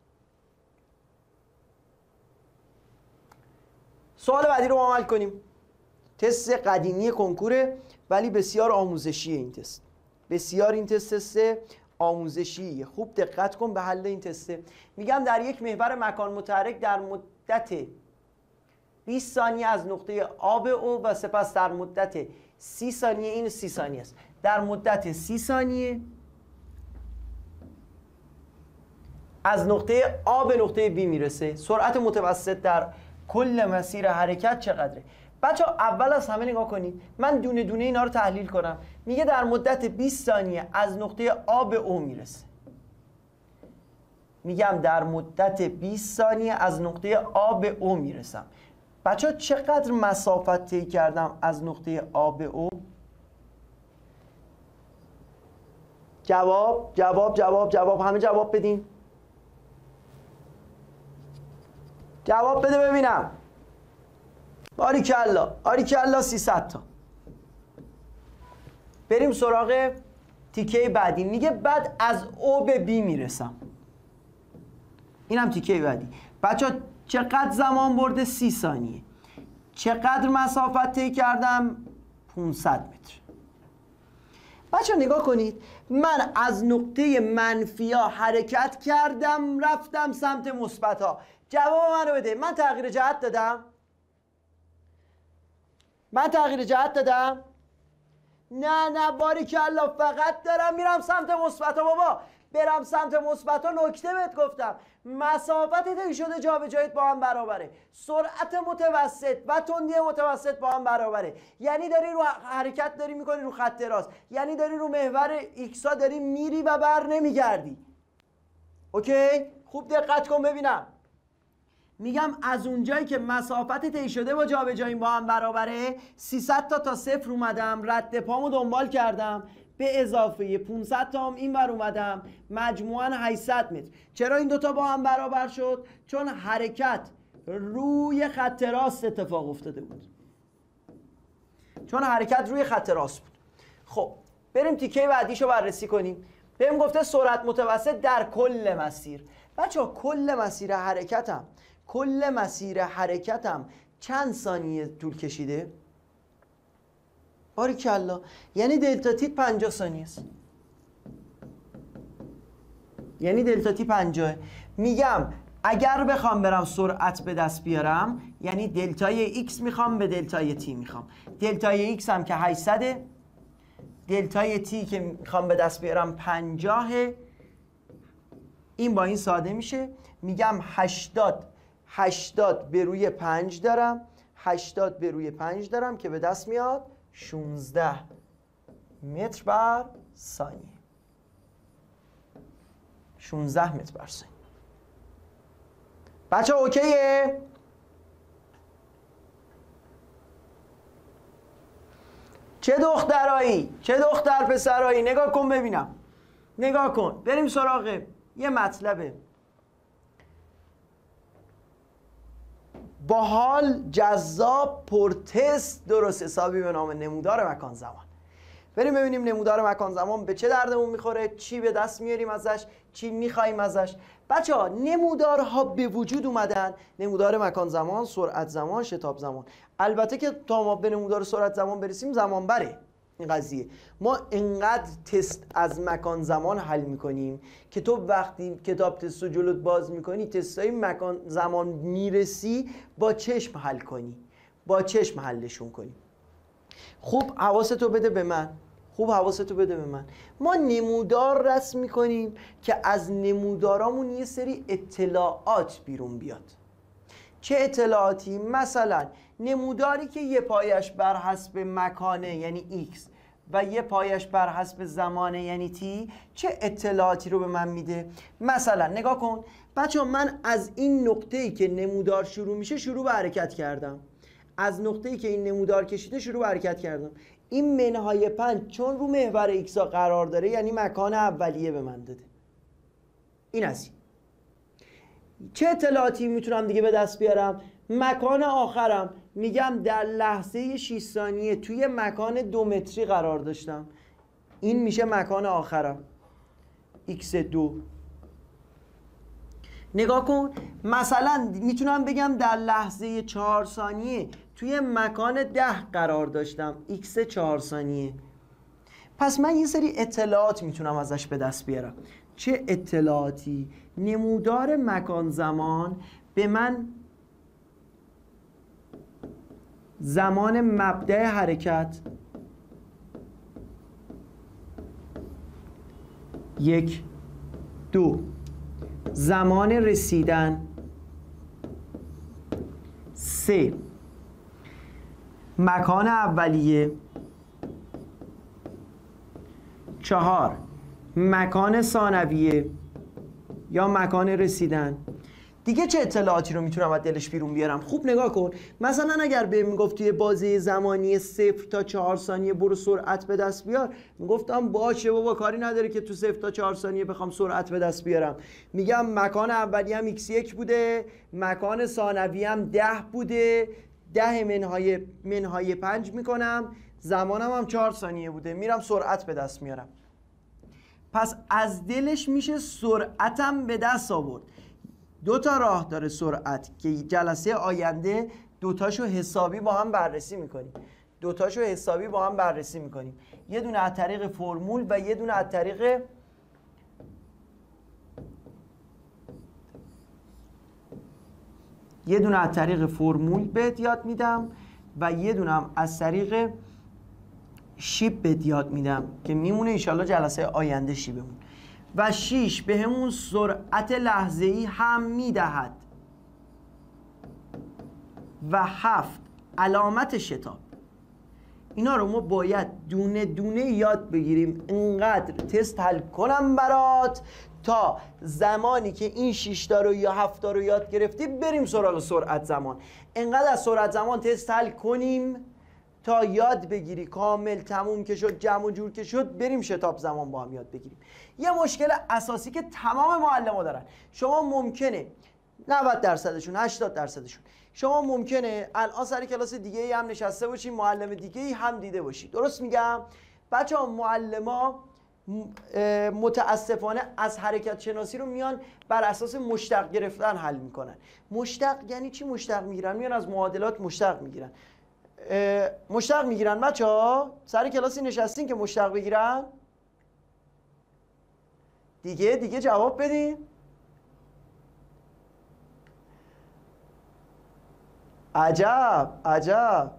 سوال بعدی رو عمل کنیم. تست قدیمی کنکوره ولی بسیار آموزشیه این تست. بسیار این تست تست آموزشیه. خوب دقت کن به حل این تسته. میگم در یک محور مکان متحرک در مدت بیست ثانیه از نقطه آب او و سپس در مدت سی ثانیه، این سی ثانیه است، در مدت سی ثانیه از نقطه A به نقطه B میرسه. سرعت متوسط در کل مسیر حرکت چقدره؟ بچه ها اول از همه نگاه کنید، من دونه دونه اینا رو تحلیل کنم. میگه در مدت بیست ثانیه از نقطه A به O میرسه. میگم در مدت بیست ثانیه از نقطه A به O میرسم. بچه ها چقدر مسافت طی کردم از نقطه A به O؟ جواب جواب جواب جواب همه جواب بدین. جواب بده ببینم. آریکلا آریکلا سیصد تا. بریم سراغ تیکه بعدی. میگه بعد از O به B میرسم. اینم تیکه بعدی. بچه چقدر زمان برده؟ سی ثانیه. چقدر مسافت طی کردم؟ پانصد متر. بچه نگاه کنید، من از نقطه منفی ها حرکت کردم رفتم سمت مثبت ها. جواب منو بده. من تغییر جهت دادم؟ من تغییر جهت دادم؟ نه نه باریکلا، فقط دارم میرم سمت مثبت ها. بابا برم سمت مثبت ها، نکته بهت گفتم، مسافت طی شده جابجاییت با هم برابره، سرعت متوسط و تندی متوسط با هم برابره. یعنی داری رو حرکت داری میکنی رو خط راست، یعنی داری رو محور ایکس ها داری میری و بر نمیگردی. اوکی؟ خوب دقت کن ببینم. میگم از اونجایی که مسافت طی شده با جابجایی با هم برابره، سیصد تا تا صفر اومدم، رد پامو دنبال کردم، به اضافه پانصد تا هم این ور اومدم، مجموعاً هشتصد متر. چرا این دوتا با هم برابر شد؟ چون حرکت روی خط راست اتفاق افتاده بود. چون حرکت روی خط راست بود. خب بریم تیکه بعدیشو بررسی کنیم. بهم گفته سرعت متوسط در کل مسیر. بچه ها کل مسیر حرکتم کل مسیر حرکتم چند ثانیه طول کشیده؟ باریکلا، یعنی دلتا تی پنجاه ثانیه است. یعنی دلتا تی پنجاه. میگم اگر بخوام برم سرعت به دست بیارم، یعنی دلتای ایکس میخوام به دلتای تی میخوام. دلتای ایکس هم که هشتصد، دلتای تی که میخوام به دست بیارم پنجاه. این با این ساده میشه. میگم هشتاد هشتاد به روی پنج دارم، هشتاد به روی پنج دارم که به دست میاد شانزده متر بر ثانیه. شانزده متر بر ثانیه. بچه اوکیه؟ چه دخترایی چه دختر پسرایی، نگاه کن ببینم. نگاه کن، بریم سراغ یه مطلبه باحال، جذاب، پرتست، درست حسابی به نام نمودار مکان زمان. بریم ببینیم نمودار مکان زمان به چه دردمون میخوره، چی به دست میاریم ازش، چی میخوایم ازش. بچه ها نمودارها به وجود اومدن، نمودار مکان زمان، سرعت زمان، شتاب زمان. البته که تا ما به نمودار سرعت زمان برسیم زمان بره این قضیه. ما انقدر تست از مکان زمان حل میکنیم که تو وقتی کتاب تست رو جلوت باز میکنی، تستای مکان زمان میرسی با چشم حل کنی، با چشم حلشون کنی. خوب حواستو بده به من، خوب حواستو بده به من. ما نمودار رسم میکنیم که از نمودارامون یه سری اطلاعات بیرون بیاد. چه اطلاعاتی؟ مثلا نموداری که یه پایش بر حسب مکانه یعنی x و یه پایش بر حسب زمانه یعنی t، چه اطلاعاتی رو به من میده؟ مثلا نگاه کن بچه، من از این نقطه‌ای که نمودار شروع میشه شروع به حرکت کردم، از نقطه‌ای که این نمودار کشیده شروع به حرکت کردم. این منهای پنج چون رو محور ایکس ها قرار داره یعنی مکان اولیه به من داده. این از این. چه اطلاعاتی میتونم دیگه به دست بیارم؟ مکان آخرم، میگم در لحظه شش ثانیه توی مکان دو متری قرار داشتم، این میشه مکان آخرم ایکس دو. نگاه کن مثلا میتونم بگم در لحظه چهار ثانیه توی مکان ده قرار داشتم، ایکس چهار ثانیه. پس من یه سری اطلاعات میتونم ازش به دست بیارم. چه اطلاعاتی؟ نمودار مکان زمان به من زمان مبدأ حرکت یک دو، زمان رسیدن. سه، مکان اولیه. چهار، مکان ثانویه یا مکان رسیدن. دیگه چه اطلاعاتی رو میتونم از دلش بیرون بیارم؟ خوب نگاه کن. مثلا اگر بهم میگفت توی بازه زمانی صفر تا چهار ثانیه برو سرعت به دست بیار، میگفتم باشه بابا، کاری نداره که تو صفر تا چهار ثانیه بخوام سرعت به دست بیارم. میگم مکان اولی هم ایکس یک بوده، مکان ثانوی هم ده بوده، ده منهای منهای پنج میکنم، زمانم هم چهار ثانیه بوده، میرم سرعت به دست میارم. پس از دلش میشه سرعتم به دست آورد. دو تا راه داره سرعت که جلسه آینده دوتاشو حسابی با هم بررسی میکنیم. دوتاشو حسابی با هم بررسی میکنیم. یه دونه از طریق فرمول و یه دونه از طریق یه دونه از طریق فرمول بهت یاد میدم و یه دونه هم از طریق شیب بهت یاد میدم که میمونه انشالله جلسه آینده شیبمون. و شیش به همون سرعت لحظه‌ای هم میدهد و هفت علامت شتاب. اینا رو ما باید دونه دونه یاد بگیریم. اینقدر تست حل کنم برات تا زمانی که این شش تا رو یا هفت تا رو یاد گرفتی بریم سراغ سرعت زمان. اینقدر از سرعت زمان تست حل کنیم تا یاد بگیری کامل تموم که شد، جمع و جور که شد، بریم شتاب زمان با هم یاد بگیریم. یه مشکل اساسی که تمام معلم‌ها دارن، شما ممکنه نود درصدشون، هشتاد درصدشون، شما ممکنه الان سر کلاس دیگه ای هم نشسته باشی، معلم دیگه ای هم دیده باشی. درست میگم؟ بچه‌ها معلما متاسفانه از حرکت شناسی رو میان بر اساس مشتق گرفتن حل میکنن. مشتق یعنی چی؟ مشتق میگیرن، میان از معادلات مشتق میگیرن. مشتق میگیرن. بچه ها سر کلاسی نشستین که مشتق بگیرن؟ دیگه دیگه جواب بدین. عجب عجب.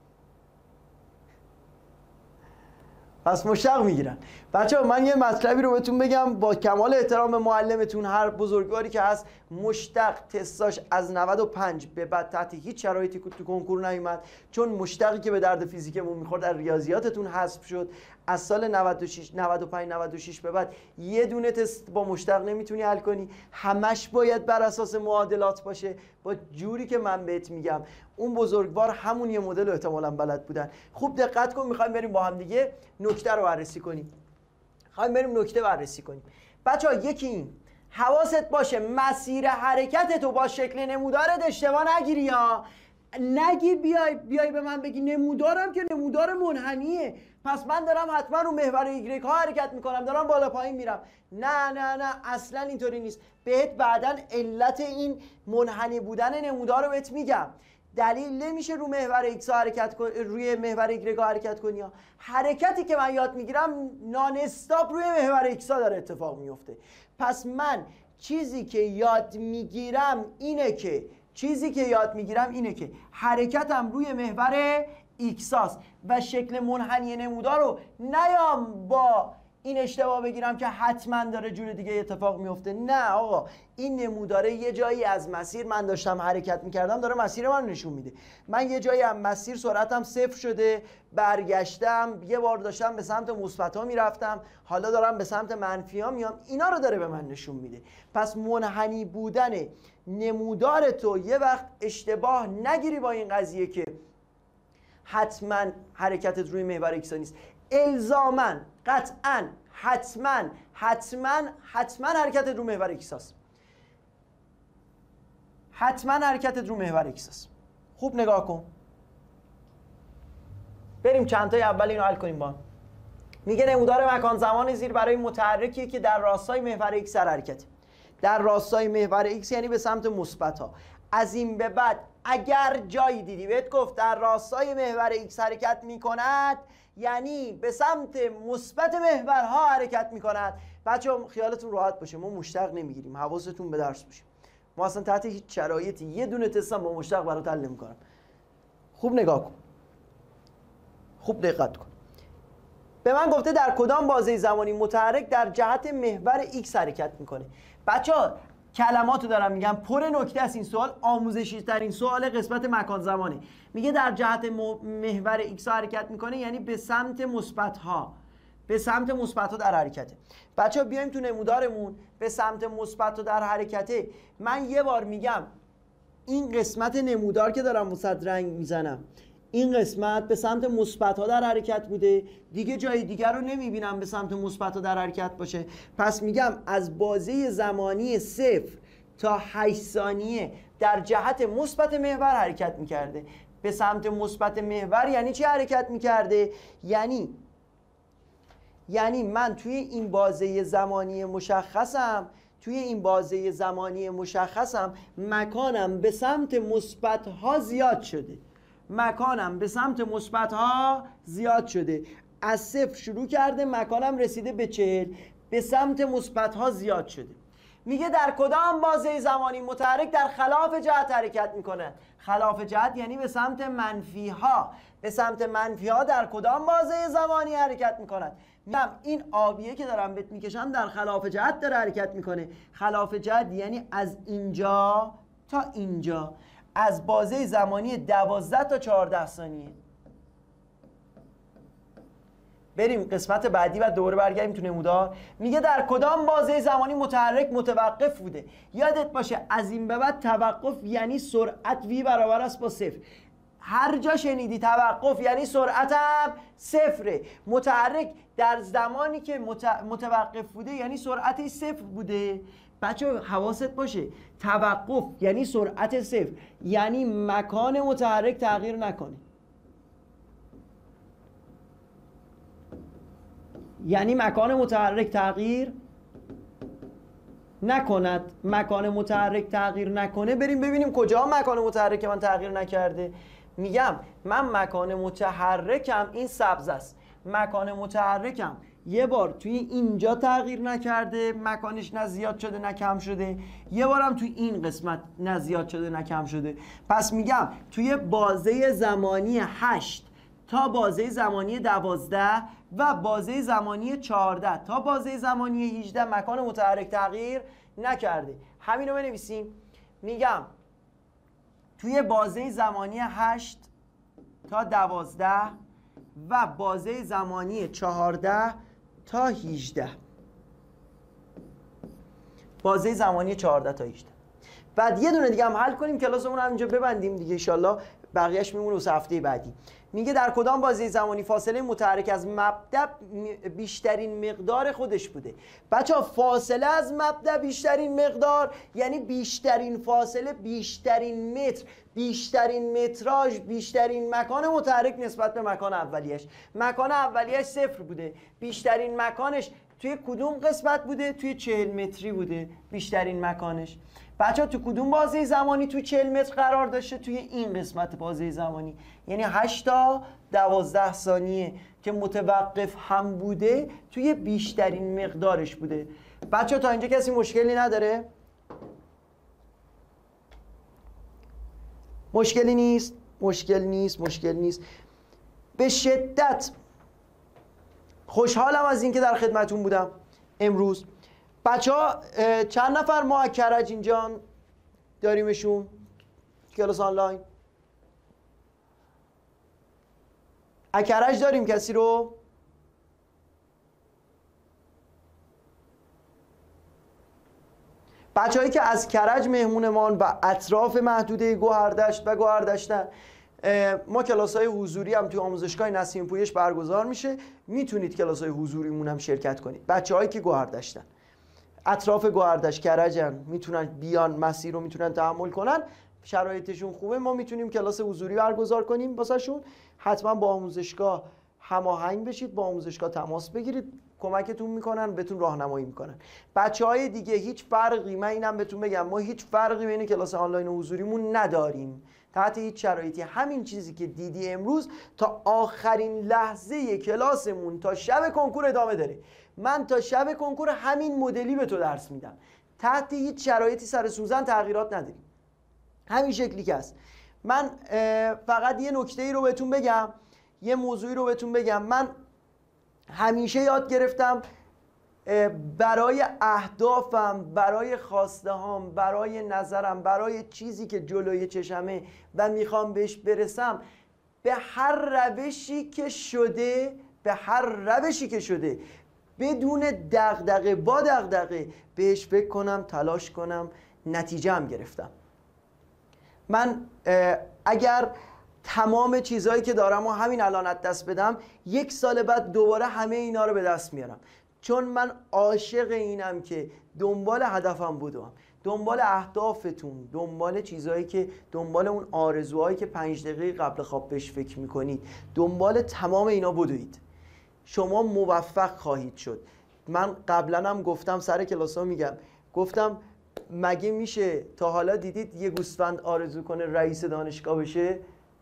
پس مشتق میگیرن. بچه ها من یه مطلبی رو بهتون بگم با کمال احترام به معلمتون، هر بزرگواری که هست مشتق تستاش از نود و پنج به بعد تحت هیچ شرایطی تو کنکور نیومد، چون مشتقی که به درد فیزیکمون میخورد در ریاضیاتتون حذف شد. از سال نود و شش نود و پنج نود و شش به بعد یه دونه تست با مشتق نمیتونی حل کنی، همش باید بر اساس معادلات باشه. با جوری که من بهت میگم اون بزرگوار همون یه مدل رو احتمالاً بلد بودن. خوب دقت کن، میخوایم بریم با هم دیگه نکته رو بررسی کنیم. میخوایم بریم نکته بررسی کنیم. بچه‌ها یکی این حواست باشه مسیر حرکت تو با شکل نمودارت اشتباه نگیری، یا نگی بیای بیای به من بگی نمودارم که نمودار منحنیه، پس من دارم حتما رو محور ایگرگ ها حرکت میکنم، دارم بالا پایین میرم. نه نه نه اصلا اینطوری نیست. بهت بعداً علت این منحنی بودن نمودار رو بهت میگم. دلیل نمیشه رو محور ایکس حرکت کن، روی محور ایگرگ حرکت کنی. ها حرکتی که من یاد میگیرم نان استاپ روی محور ایکس داره اتفاق میفته. پس من چیزی که یاد میگیرم اینه که چیزی که یاد میگیرم اینه که حرکتم روی محور ایکس هاست و شکل منحنی نمودار رو نیام با این اشتباه بگیرم که حتما داره جور دیگه اتفاق میفته. نه آقا، این نموداره یه جایی از مسیر من داشتم حرکت میکردم داره مسیر من نشون میده. من یه جایی از مسیر سرعتم صفر شده، برگشتم، یه بار داشتم به سمت مثبت ها میرفتم، حالا دارم به سمت منفی ها میام، اینا رو داره به من نشون میده. پس منحنی بودن نمودار تو یه وقت اشتباه نگیری با این قضیه که حتما حرکتت روی محور ایکس نیست. الزاماً، قطعاً، حتما حتما حتما حرکتت رو محور ایکس هست. حتما حرکتت رو محور ایکس هست. خوب نگاه کن. بریم چند تای اول اینو حل کنیم با هم. میگه نمودار مکان زمان زیر برای متحرکی که در راستای محور ایکس در حرکته. در راستای محور ایکس یعنی به سمت مثبت ها. از این به بعد اگر جایی دیدی بهت گفت در راستای محور ایکس حرکت میکند، یعنی به سمت مثبت محورها حرکت میکند. بچه‌ها خیالتون راحت باشه، ما مشتق نمیگیریم، حواستون به درس باشه. ما اصلا تحت هیچ شرایطی یه دونه تستم با مشتق برات حل نمی‌کنم. خوب نگاه کن، خوب دقت کن. به من گفته در کدام بازه زمانی متحرک در جهت محور ایکس حرکت میکنه. بچه‌ها کلماتو دارم میگم. پر نکته است این سوال، آموزشی ترین سوال قسمت مکان زمانه. میگه در جهت محور ایکس حرکت میکنه، یعنی به سمت مثبت ها، به سمت مثبت ها در حرکته. بچه‌ها بیایم تو نمودارمون، به سمت مثبت ها در حرکته. من یه بار میگم این قسمت نمودار که دارم وسط رنگ میزنم، این قسمت به سمت مثبت ها در حرکت بوده، دیگه جای دیگر رو نمیبینم به سمت مثبت ها در حرکت باشه. پس میگم از بازه زمانی صفر تا هشت ثانیه در جهت مثبت محور حرکت میکرده. به سمت مثبت محور یعنی چی حرکت میکرده؟ یعنی یعنی من توی این بازه زمانی مشخصم توی این بازه زمانی مشخصم مکانم به سمت مثبت ها زیاد شده. مکانم به سمت مثبت ها زیاد شده. از صفر شروع کرده، مکانم رسیده به چهل، به سمت مثبت ها زیاد شده. میگه در کدام بازه زمانی متحرک در خلاف جهت حرکت میکنه؟ خلاف جهت یعنی به سمت منفی ها. به سمت منفی ها در کدام بازه زمانی حرکت میکنن؟ میگم این آبیه که دارم بهت میکشم در خلاف جهت داره حرکت میکنه. خلاف جهت یعنی از اینجا تا اینجا، از بازه زمانی دوازده تا چهارده ثانیه. بریم قسمت بعدی و دوباره برگردیم تو نمودار. میگه در کدام بازه زمانی متحرک متوقف بوده؟ یادت باشه از این به بعد توقف یعنی سرعت وی برابر است با صفر. هر جا شنیدی توقف یعنی سرعت هم صفره. متحرک در زمانی که متوقف بوده یعنی سرعتش صفر بوده. بچه حواست باشه توقف یعنی سرعت صفر، یعنی مکان متحرک تغییر نکنه. یعنی مکان متحرک تغییر نکند. مکان متحرک تغییر نکنه. بریم ببینیم کجا مکان متحرک من تغییر نکرده. میگم من مکان متحرکم این سبز است. مکان متحرکم یه بار توی اینجا تغییر نکرده، مکانش نه زیاد شده نه کم شده. یه بارم توی این قسمت نه زیاد شده نه کم شده. پس میگم توی بازه زمانی هشت تا بازه زمانی دوازده و بازه زمانی چهارده تا بازه زمانی هجده مکان متحرک تغییر نکرده. همین رو بنویسیم. میگم توی بازه زمانی هشت تا دوازده و بازه زمانی چهارده تا هجده، بازه زمانی چهارده تا هجده. بعد یه دونه دیگه هم حل کنیم، کلاسمون هم اینجا ببندیم دیگه، ان شاءالله بقیه‌اش میمونه واسه هفته بعدی. میگه در کدام بازه زمانی فاصله متحرک از مبدأ بیشترین مقدار خودش بوده؟ بچه‌ها فاصله از مبدأ بیشترین مقدار یعنی بیشترین فاصله، بیشترین متر، بیشترین متراژ، بیشترین مکان متحرک نسبت به مکان اولیش. مکان اولیش صفر بوده، بیشترین مکانش توی کدوم قسمت بوده؟ توی چهل متری بوده بیشترین مکانش. بچه‌ها تو کدوم بازه زمانی توی چهل متر قرار داشته؟ توی این قسمت بازه زمانی، یعنی هشت تا دوازده ثانیه که متوقف هم بوده توی بیشترین مقدارش بوده. بچه‌ها تا اینجا کسی مشکلی نداره؟ مشکلی نیست؟ مشکل نیست مشکل نیست به شدت خوشحالم از اینکه در خدمتون بودم امروز. بچه ها چند نفر ما از کرج اینجا داریمشون کلاس آنلاین؟ از کرج داریم کسی رو؟ بچه هایی که از کرج مهمونمان و اطراف محدوده گوهردشت و گوهردشتن، ما کلاس های حضوری هم توی آموزشگاه نسیم پویش برگزار میشه. میتونید کلاس های حضوریمون هم شرکت کنید. بچه هایی که گوهردشتن، اطراف گوهردشت کرجن، میتونن بیان، مسیر رو میتونن تحمل کنن، شرایطشون خوبه، ما میتونیم کلاس حضوری برگزار کنیم واسهشون. حتما با آموزشگاه هماهنگ بشید، با آموزشگاه تماس بگیرید، کمکتون میکنن، بهتون راهنمایی میکنن. بچهای دیگه هیچ فرقی، من اینم بهتون بگم، ما هیچ فرقی بین کلاس آنلاین و حضوریمون نداریم تحت هیچ شرایطی. همین چیزی که دیدی امروز تا آخرین لحظه کلاسمون تا شب کنکور ادامه داره. من تا شب کنکور همین مدلی به تو درس میدم، تحت هیچ شرایطی سر سوزن تغییرات نداریم، همین شکلی که هست. من فقط یه نکته ای رو بهتون بگم، یه موضوعی رو بهتون بگم. من همیشه یاد گرفتم برای اهدافم، برای خواسته هام، برای نظرم، برای چیزی که جلوی چشمه و میخوام بهش برسم، به هر روشی که شده به هر روشی که شده بدون دغدغه، با دغدغه بهش فکر کنم، تلاش کنم، نتیجه هم گرفتم. من اگر تمام چیزهایی که دارم و همین الان از دست بدم، یک سال بعد دوباره همه اینا رو به دست میارم، چون من عاشق اینم که دنبال هدفم بودم، دنبال اهدافتون، دنبال چیزهایی که دنبال اون آرزوهایی که پنج دقیقه قبل خواب بهش فکر میکنید، دنبال تمام اینا بدوید، شما موفق خواهید شد. من قبلا هم گفتم، سر کلاس ها میگم، گفتم مگه میشه تا حالا دیدید یه گوسفند آرزو کنه رئیس دانشگاه بشه؟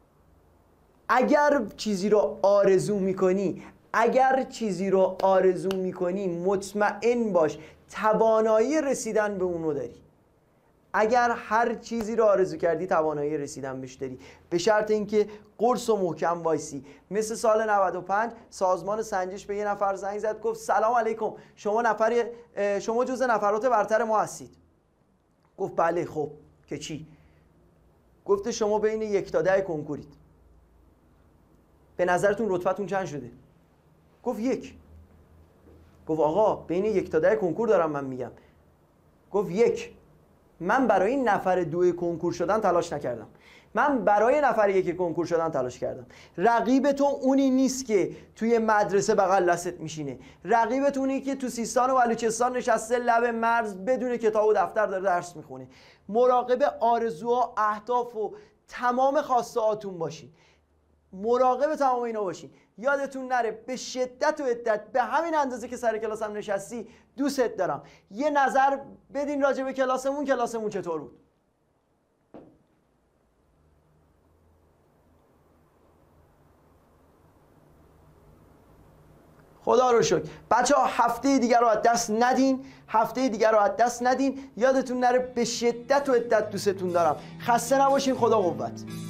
اگر چیزی رو آرزو میکنی اگر چیزی رو آرزو میکنی مطمئن باش توانایی رسیدن به اونو داری. اگر هر چیزی رو آرزو کردی توانایی رسیدن بهش داری، به شرط اینکه قرص و محکم وایسی. مثل سال نود و پنج سازمان سنجش به یه نفر زنگ زد، گفت سلام علیکم، شما نفر شما جزء نفرات برتر ما هستید. گفت بله. خب که چی؟ گفت شما بین یک تا ده کنکورید، به نظرتون رتبتون چند شده؟ گفت یک. گفت آقا بین یک تا ده کنکور دارم من میگم. گفت یک. من برای این نفر دو کنکور شدن تلاش نکردم، من برای نفر یک کنکور شدن تلاش کردم. رقیب تو اونی نیست که توی مدرسه بغل دستت میشینه، رقیبت اونی که تو سیستان و بلوچستان نشسته لب مرز بدون کتاب و دفتر داره درس میخونه. مراقب آرزوها، اهداف و تمام خواسته هاتون باشین، مراقب تمام اینا باشین. یادتون نره به شدت و عدت، به همین اندازه که سر کلاسم نشستی دوست دارم. یه نظر بدین راجع به کلاسمون، کلاسمون چطور بود؟ خدا رو شکر. بچه ها هفته دیگر رو از دست ندین، هفته دیگر رو از دست ندین. یادتون نره به شدت و عدت دوستتون دارم. خسته نباشین. خدا قوت.